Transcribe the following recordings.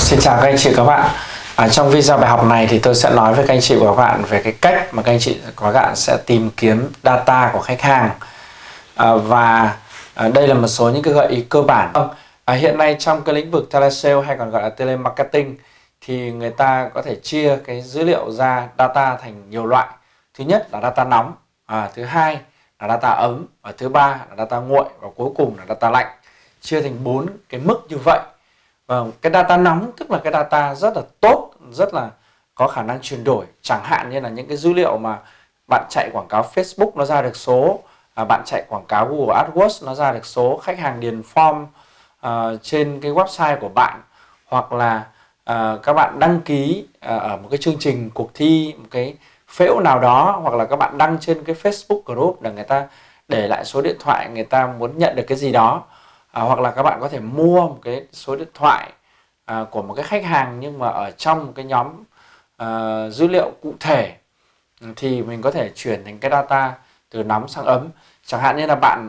Xin chào các anh chị các bạn. Trong video bài học này thì tôi sẽ nói với các anh chị và các bạn về cái cách mà các anh chị và các bạn sẽ tìm kiếm data của khách hàng. Đây là một số những cái gợi ý cơ bản. Hiện nay trong cái lĩnh vực telesale hay còn gọi là telemarketing thì người ta có thể chia cái dữ liệu ra data thành nhiều loại. Thứ nhất là data nóng, thứ hai là data ấm, và thứ ba là data nguội, và cuối cùng là data lạnh. Chia thành 4 cái mức như vậy. Cái data nóng tức là cái data rất là tốt, rất là có khả năng chuyển đổi. Chẳng hạn như là những cái dữ liệu mà bạn chạy quảng cáo Facebook nó ra được số, bạn chạy quảng cáo Google AdWords nó ra được số, khách hàng điền form trên cái website của bạn, hoặc là các bạn đăng ký ở một cái chương trình cuộc thi, một cái phễu nào đó, hoặc là các bạn đăng trên cái Facebook group để người ta để lại số điện thoại, người ta muốn nhận được cái gì đó. Hoặc là các bạn có thể mua một cái số điện thoại của một cái khách hàng nhưng mà ở trong một cái nhóm dữ liệu cụ thể, thì mình có thể chuyển thành cái data từ nóng sang ấm. Chẳng hạn như là bạn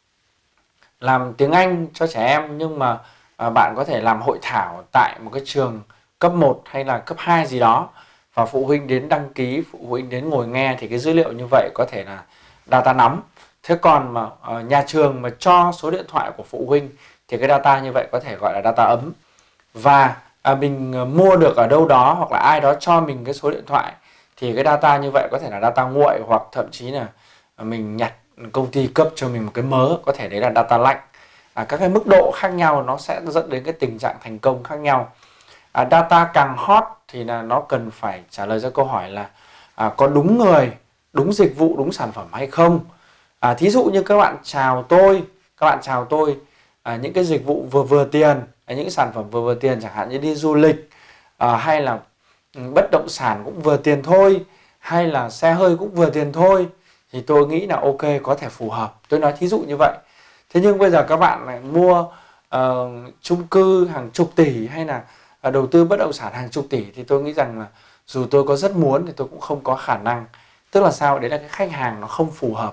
làm tiếng Anh cho trẻ em nhưng mà bạn có thể làm hội thảo tại một cái trường cấp 1 hay là cấp 2 gì đó, và phụ huynh đến đăng ký, phụ huynh đến ngồi nghe, thì cái dữ liệu như vậy có thể là data nóng. Thế còn mà nhà trường mà cho số điện thoại của phụ huynh thì cái data như vậy có thể gọi là data ấm. Và mình mua được ở đâu đó, hoặc là ai đó cho mình cái số điện thoại, thì cái data như vậy có thể là data nguội, hoặc thậm chí là mình nhặt công ty cấp cho mình một cái mớ, có thể đấy là data lạnh. Các cái mức độ khác nhau nó sẽ dẫn đến cái tình trạng thành công khác nhau. Data càng hot thì là nó cần phải trả lời ra câu hỏi là có đúng người, đúng dịch vụ, đúng sản phẩm hay không. Thí dụ như các bạn chào tôi những cái dịch vụ vừa tiền, những cái sản phẩm vừa tiền, chẳng hạn như đi du lịch, hay là bất động sản cũng vừa tiền thôi, hay là xe hơi cũng vừa tiền thôi, thì tôi nghĩ là ok, có thể phù hợp. Tôi nói thí dụ như vậy. Thế nhưng bây giờ các bạn lại mua chung cư hàng chục tỷ, hay là đầu tư bất động sản hàng chục tỷ, thì tôi nghĩ rằng là dù tôi có rất muốn thì tôi cũng không có khả năng. Tức là sao? Đấy là cái khách hàng nó không phù hợp.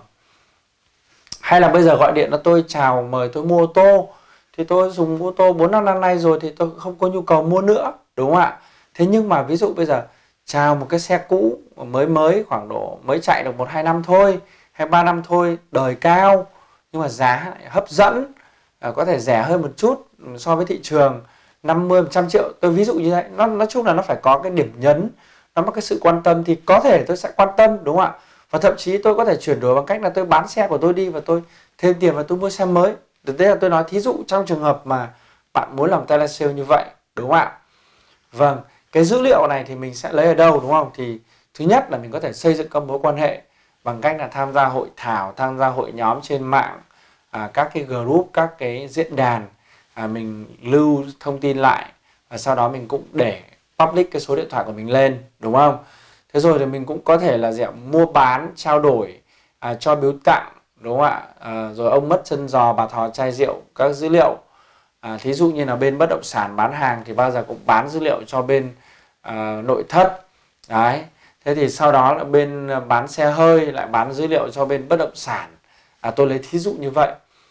Hay là bây giờ gọi điện cho tôi chào mời tôi mua ô tô, thì tôi dùng ô tô 4-5 năm nay rồi thì tôi không có nhu cầu mua nữa, đúng không ạ? Thế nhưng mà ví dụ bây giờ chào một cái xe cũ mới khoảng độ mới chạy được 1-2 năm thôi, hay 3 năm thôi, đời cao nhưng mà giá lại hấp dẫn, có thể rẻ hơn một chút so với thị trường, 50-100 triệu, tôi ví dụ như vậy. Nói chung là nó phải có cái điểm nhấn, nó có cái sự quan tâm thì có thể tôi sẽ quan tâm, đúng không ạ? Và thậm chí tôi có thể chuyển đổi bằng cách là tôi bán xe của tôi đi và tôi thêm tiền và tôi mua xe mới. Đấy là tôi nói thí dụ trong trường hợp mà bạn muốn làm telesale như vậy, đúng không ạ? Vâng, cái dữ liệu này thì mình sẽ lấy ở đâu, đúng không? Thì thứ nhất là mình có thể xây dựng các mối quan hệ bằng cách là tham gia hội thảo, tham gia hội nhóm trên mạng, các cái group, các cái diễn đàn, mình lưu thông tin lại, và sau đó mình cũng để public cái số điện thoại của mình lên, đúng không? Thế rồi thì mình cũng có thể là mua bán, trao đổi, cho biếu tặng, đúng không ạ? Rồi ông mất chân giò, bà thò chai rượu, các dữ liệu. Thí dụ như là bên bất động sản bán hàng thì bao giờ cũng bán dữ liệu cho bên nội thất. Đấy. Thế thì sau đó là bên bán xe hơi lại bán dữ liệu cho bên bất động sản. Tôi lấy thí dụ như vậy.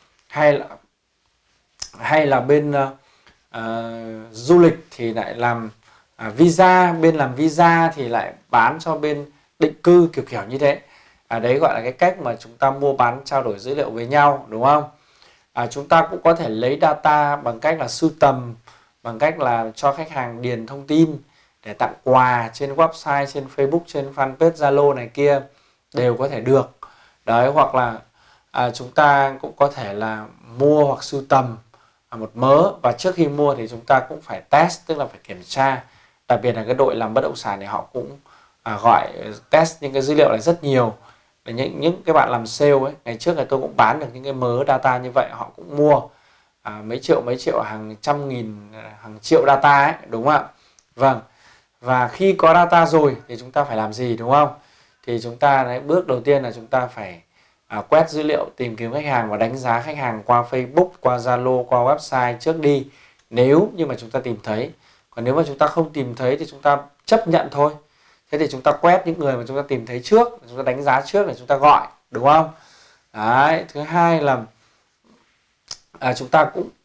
Hay là bên du lịch thì lại làm visa, bên làm visa thì lại bán cho bên định cư, kiểu như thế. Đấy gọi là cái cách mà chúng ta mua bán trao đổi dữ liệu với nhau, đúng không? Chúng ta cũng có thể lấy data bằng cách là sưu tầm, bằng cách là cho khách hàng điền thông tin để tặng quà trên website, trên Facebook, trên fanpage Zalo này kia, đều có thể được. Đấy, hoặc là chúng ta cũng có thể là mua hoặc sưu tầm một mớ, và trước khi mua thì chúng ta cũng phải test, tức là phải kiểm tra. Đặc biệt là cái đội làm bất động sản thì họ cũng gọi test những cái dữ liệu này rất nhiều. Để những cái bạn làm sale ấy, ngày trước là tôi cũng bán được những cái mớ data như vậy, họ cũng mua mấy triệu, hàng trăm nghìn, hàng triệu data ấy, đúng không ạ? Vâng. Và khi có data rồi thì chúng ta phải làm gì, đúng không? Thì chúng ta bước đầu tiên là chúng ta phải quét dữ liệu, tìm kiếm khách hàng và đánh giá khách hàng qua Facebook, qua Zalo, qua website trước đi, nếu như mà chúng ta tìm thấy. Còn nếu mà chúng ta không tìm thấy thì chúng ta chấp nhận thôi. Thế thì chúng ta quét những người mà chúng ta tìm thấy trước, chúng ta đánh giá trước để chúng ta gọi, đúng không? Đấy. Thứ hai là chúng ta cũng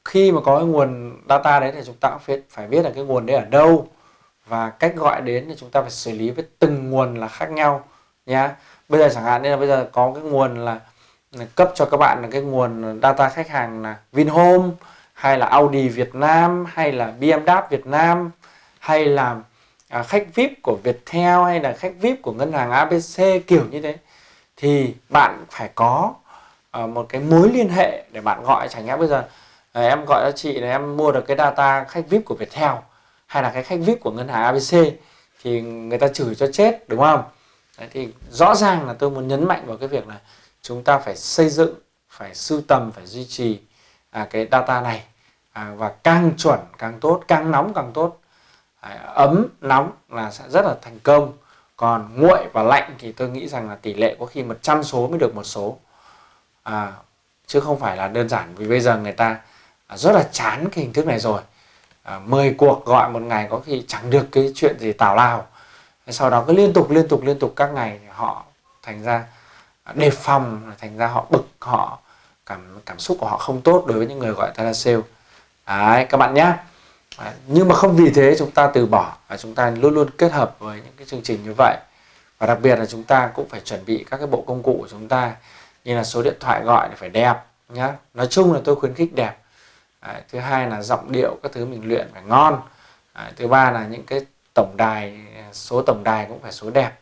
khi mà có cái nguồn data đấy thì chúng ta cũng phải biết là cái nguồn đấy ở đâu, và cách gọi đến thì chúng ta phải xử lý với từng nguồn là khác nhau nhá. Bây giờ chẳng hạn như là bây giờ có cái nguồn là cấp cho các bạn là cái nguồn data khách hàng là Vinhome, hay là Audi Việt Nam, hay là BMW Việt Nam, hay là khách VIP của Viettel, hay là khách VIP của ngân hàng ABC, kiểu như thế, thì bạn phải có một cái mối liên hệ để bạn gọi. Chẳng hạn bây giờ em gọi cho chị là em mua được cái data khách VIP của Viettel hay là cái khách VIP của ngân hàng ABC, thì người ta chửi cho chết, đúng không? Đấy, thì rõ ràng là tôi muốn nhấn mạnh vào cái việc là chúng ta phải xây dựng, phải sưu tầm, phải duy trì cái data này, và càng chuẩn càng tốt, càng nóng càng tốt. Ấm nóng là sẽ rất là thành công, còn nguội và lạnh thì tôi nghĩ rằng là tỷ lệ có khi 100 số mới được một số, chứ không phải là đơn giản. Vì bây giờ người ta rất là chán cái hình thức này rồi. 10 cuộc gọi một ngày có khi chẳng được cái chuyện gì tào lao, sau đó cứ liên tục các ngày, họ thành ra đề phòng, thành ra họ bực, họ cảm xúc của họ không tốt đối với những người gọi telesale. Đấy các bạn nhé. Nhưng mà không vì thế chúng ta từ bỏ, và chúng ta luôn luôn kết hợp với những cái chương trình như vậy. Và đặc biệt là chúng ta cũng phải chuẩn bị các cái bộ công cụ của chúng ta, như là số điện thoại gọi phải đẹp nhá. Nói chung là tôi khuyến khích đẹp. Thứ hai là giọng điệu các thứ mình luyện phải ngon. Thứ ba là những cái tổng đài, số tổng đài cũng phải số đẹp.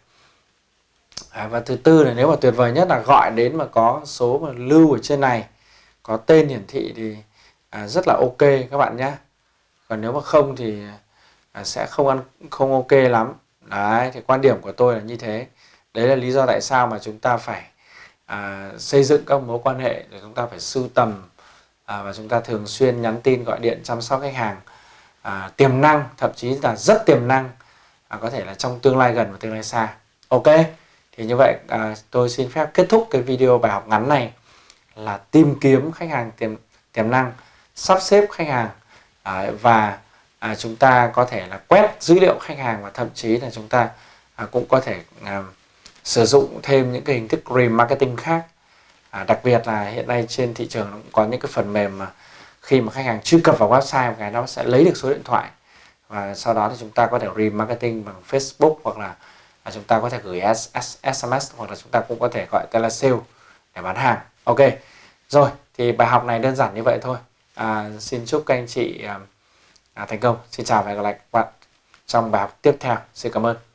Và thứ tư là nếu mà tuyệt vời nhất là gọi đến mà có số mà lưu ở trên này, có tên hiển thị thì rất là ok các bạn nhé. Còn nếu mà không thì sẽ không ok lắm. Đấy, thì quan điểm của tôi là như thế. Đấy là lý do tại sao mà chúng ta phải xây dựng các mối quan hệ, để chúng ta phải sưu tầm, và chúng ta thường xuyên nhắn tin, gọi điện, chăm sóc khách hàng tiềm năng, thậm chí là rất tiềm năng, có thể là trong tương lai gần và tương lai xa. Ok, thì như vậy tôi xin phép kết thúc cái video bài học ngắn này là tìm kiếm khách hàng tiềm năng, sắp xếp khách hàng, và chúng ta có thể là quét dữ liệu khách hàng, và thậm chí là chúng ta cũng có thể sử dụng thêm những cái hình thức remarketing khác. Đặc biệt là hiện nay trên thị trường cũng có những cái phần mềm mà khi mà khách hàng truy cập vào website, cái nó sẽ lấy được số điện thoại, và sau đó thì chúng ta có thể remarketing bằng Facebook, hoặc là chúng ta có thể gửi SMS, hoặc là chúng ta cũng có thể gọi telesale để bán hàng. Ok, rồi thì bài học này đơn giản như vậy thôi. Xin chúc các anh chị thành công. Xin chào và hẹn gặp lại các bạn trong bài học tiếp theo. Xin cảm ơn.